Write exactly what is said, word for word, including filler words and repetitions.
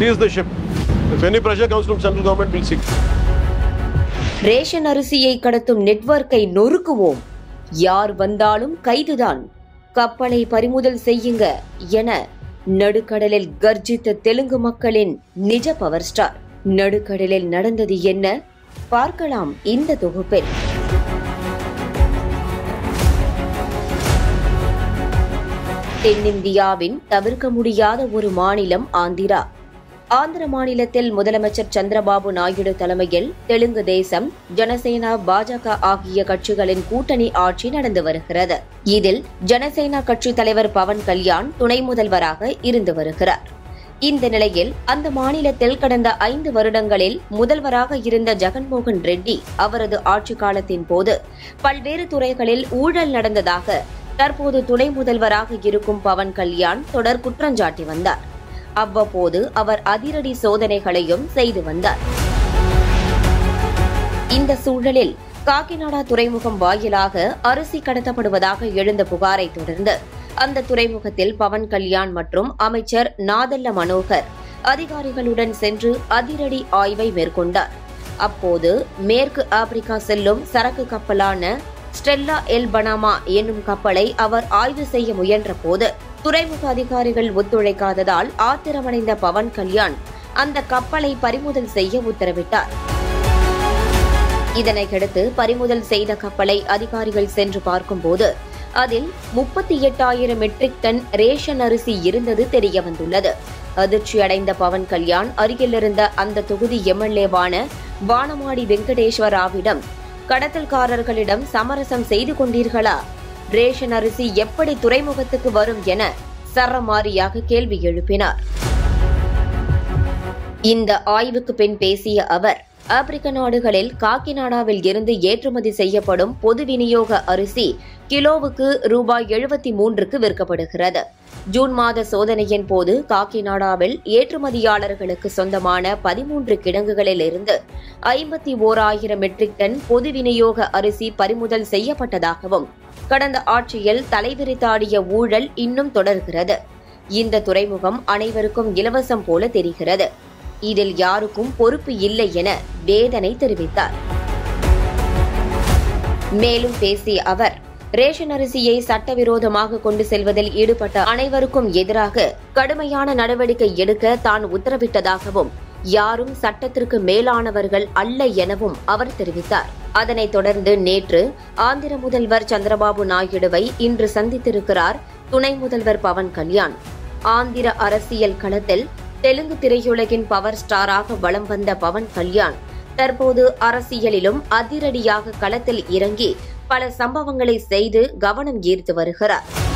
seize the ship. If any pressure comes from central government, we'll see. Ration அரிசியை கடத்தும் நெட்வொர்க்கை நொறுக்குவோம், யார் வந்தாலும் கைதுதான், கப்பலை பறிமுதல் செய்யுங்க என நடுக்கடலில் கர்ஜித்த தெலுங்கு மக்களின் நிஜ பவர் ஸ்டார். நடுக்கடலில் நடந்தது என்ன பார்க்கலாம் இந்த தொகுப்பில். தென்னிந்தியாவின் தவிர்க்க முடியாத ஒரு மாநிலம் ஆந்திரா. ஆந்திர மாநிலத்தில் முதலமைச்சர் சந்திரபாபு நாயுடு தலைமையில் தெலுங்கு தேசம், ஜனசேனா, பாஜக ஆகிய கட்சிகளின் கூட்டணி ஆட்சி நடந்து வருகிறது. இதில் ஜனசேனா கட்சி தலைவர் பவன் கல்யாண் துணை முதல்வராக இருந்து வருகிறார். இந்த நிலையில் அந்த மாநிலத்தில் கடந்த ஐந்து வருடங்களில் முதல்வராக இருந்த ஜெகன்மோகன் ரெட்டி அவரது ஆட்சி காலத்தின் போது பல்வேறு துறைகளில் ஊழல் நடந்ததாக தற்போது துணை முதல்வராக இருக்கும் பவன் கல்யாண் தொடர் குற்றஞ்சாட்டி வந்தார். அவ்வப்போது அவர் அதிரடி சோதனைகளையும் செய்து வந்தார். இந்த சூழலில் காக்கிநாடா துறைமுகம் வாயிலாக அரிசி கடத்தப்படுவதாக எழுந்த புகாரை தொடர்ந்து அந்த துறைமுகத்தில் பவன் கல்யாண் மற்றும் அமைச்சர் நாதல்ல மனோகர் அதிகாரிகளுடன் சென்று அதிரடி ஆய்வை மேற்கொண்டார். அப்போது மேற்கு ஆப்பிரிக்கா செல்லும் சரக்கு கப்பலான ஸ்டெல்லா எல் பனாமா என்னும் கப்பலை அவர் ஆய்வு செய்ய முயன்ற போது துறைமுக அதிகாரிகள் ஒத்துழைக்காததால் ஆத்திரமடைந்த பவன் கல்யாண் அந்த கப்பலை பறிமுதல் செய்ய உத்தரவிட்டார். இதனையடுத்து பறிமுதல் செய்த கப்பலை அதிகாரிகள் சென்று பார்க்கும்போது அதில் முப்பத்தி எட்டாயிரம் மெட்ரிக் டன் ரேஷன் அரிசி இருந்தது தெரியவந்துள்ளது. அதிர்ச்சியடைந்த பவன் கல்யாண் அருகிலிருந்த அந்த தொகுதி எம்எல்ஏவான வானமாடி வெங்கடேஸ்வராவிடம், கடத்தல்காரர்களிடம் சமரசம் செய்து கொண்டீர்களா, ரேஷன் அரிசி எப்படி துறைமுகத்துக்கு வரும் என சரமாரியாக கேள்வி எழுப்பினார். இந்த ஆய்வுக்கு பின் பேசிய அவர், ஆப்பிரிக்க நாடுகளில் காக்கிநாடாவில் இருந்து ஏற்றுமதி செய்யப்படும் பொது விநியோக அரிசி கிலோவுக்கு ரூபாய் எழுபத்தி மூன்றுக்கு விற்கப்படுகிறது. ஜூன் மாத சோதனையின் போது காக்கிநாடாவில் ஏற்றுமதியாளர்களுக்கு சொந்தமான பதிமூன்று கிடங்குகளில் இருந்து ஐம்பத்தி ஓராயிரம் மெட்ரிக் டன் பொது விநியோக அரிசி பறிமுதல் செய்யப்பட்டதாகவும், கடந்த ஆட்சியில் தலைவிரித்தாடிய ஊழல் இன்னும் தொடர்கிறது. இந்த துறைமுகம் அனைவருக்கும் இலவசம் போல தெரிகிறது, இதில் யாருக்கும் பொறுப்பு இல்லை என வேதனை தெரிவித்தார். மேலும் பேசிய அவர், ரேஷன் அரிசியை சட்டவிரோதமாக கொண்டு செல்வதில் ஈடுபட்ட அனைவருக்கும் எதிராக கடுமையான நடவடிக்கை எடுக்க தான் உத்தரவிட்டதாகவும், யாரும் சட்டத்திற்கு மேலானவர்கள் அல்ல எனவும் அவர் தெரிவித்தார். அதனைத் தொடர்ந்து நேற்று ஆந்திர முதல்வர் சந்திரபாபு நாயுடுவை இன்று சந்தித்திருக்கிறார் துணை முதல்வர் பவன் கல்யாண். ஆந்திர அரசியல் களத்தில் தெலுங்கு திரையுலகின் பவர் ஸ்டாராக வலம் வந்த பவன் கல்யாண் தற்போது அரசியலிலும் அதிரடியாக களத்தில் இறங்கி பல சம்பவங்களை செய்து கவனம் ஈர்த்து வருகிறார்.